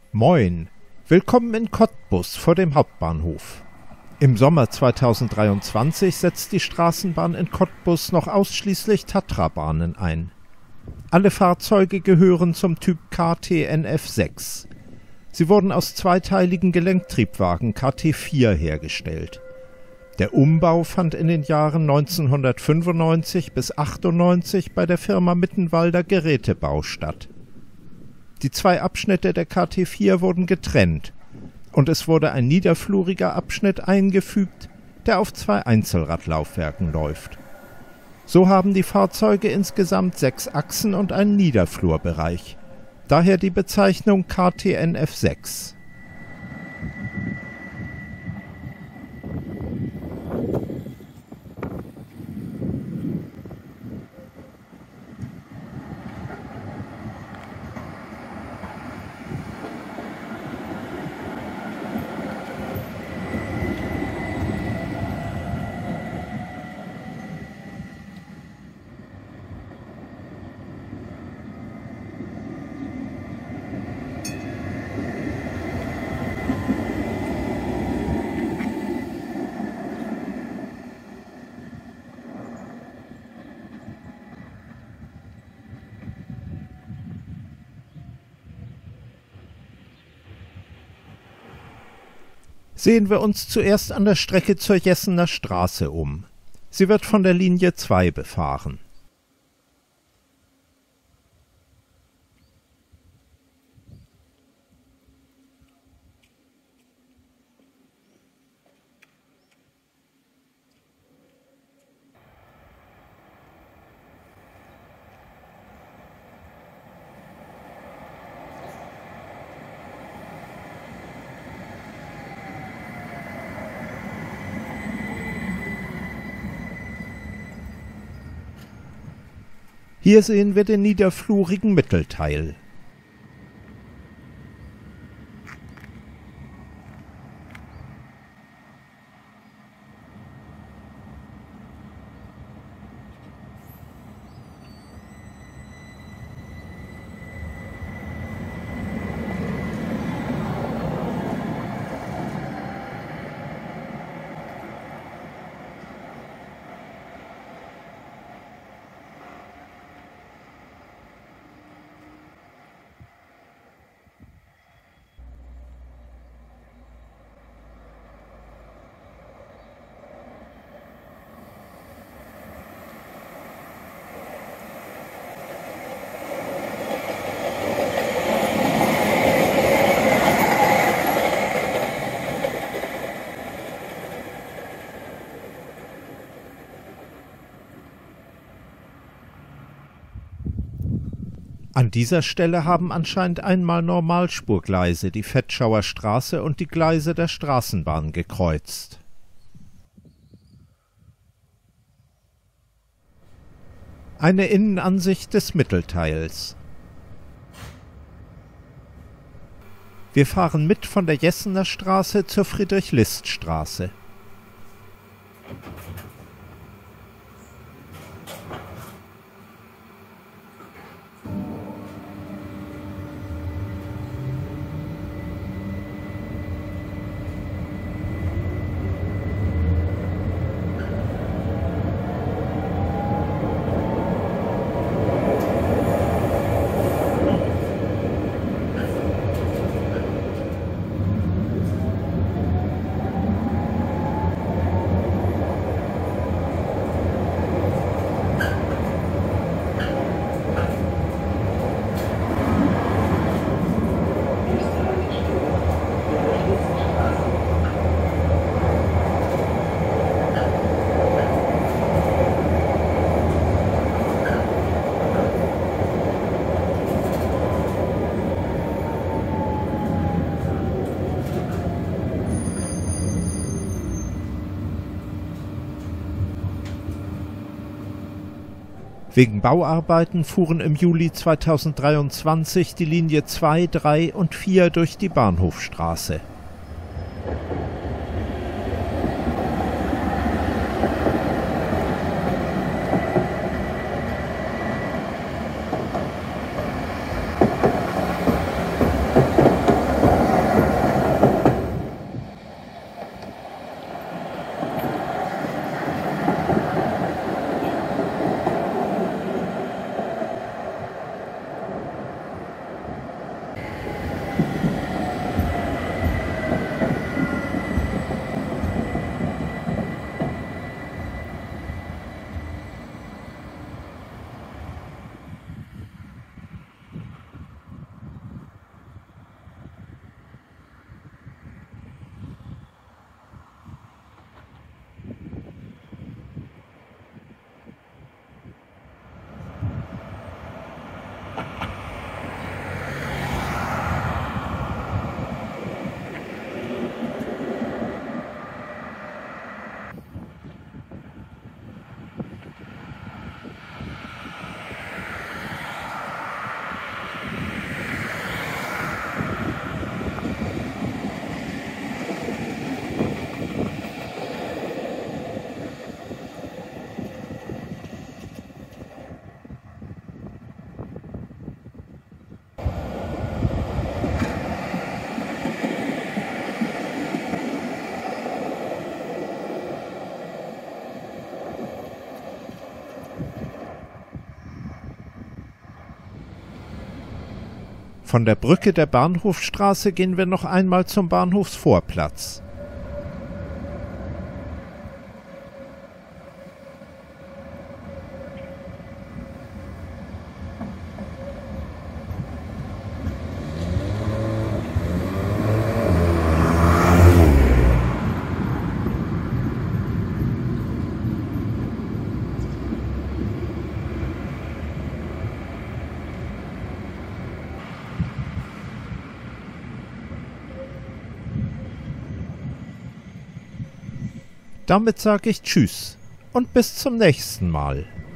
Moin, willkommen in Cottbus vor dem Hauptbahnhof. Im Sommer 2023 setzt die Straßenbahn in Cottbus noch ausschließlich Tatra-Bahnen ein. Alle Fahrzeuge gehören zum Typ KTNF6. Sie wurden aus zweiteiligen Gelenktriebwagen KT4 hergestellt. Der Umbau fand in den Jahren 1995 bis 1998 bei der Firma Mittenwalder Gerätebau statt. Die zwei Abschnitte der KT4 wurden getrennt und es wurde ein niederfluriger Abschnitt eingefügt, der auf zwei Einzelradlaufwerken läuft. So haben die Fahrzeuge insgesamt 6 Achsen und einen Niederflurbereich. Daher die Bezeichnung KTNF6. Sehen wir uns zuerst an der Strecke zur Jessener Straße um. Sie wird von der Linie 2 befahren. Hier sehen wir den niederflurigen Mittelteil. An dieser Stelle haben anscheinend einmal Normalspurgleise die Vetschauer Straße und die Gleise der Straßenbahn gekreuzt. Eine Innenansicht des Mittelteils. Wir fahren mit von der Jessener Straße zur Friedrich-List-Straße. Wegen Bauarbeiten fuhren im Juli 2023 die Linie 2, 3 und 4 durch die Bahnhofstraße. Von der Brücke der Bahnhofstraße gehen wir noch einmal zum Bahnhofsvorplatz. Damit sage ich Tschüss und bis zum nächsten Mal.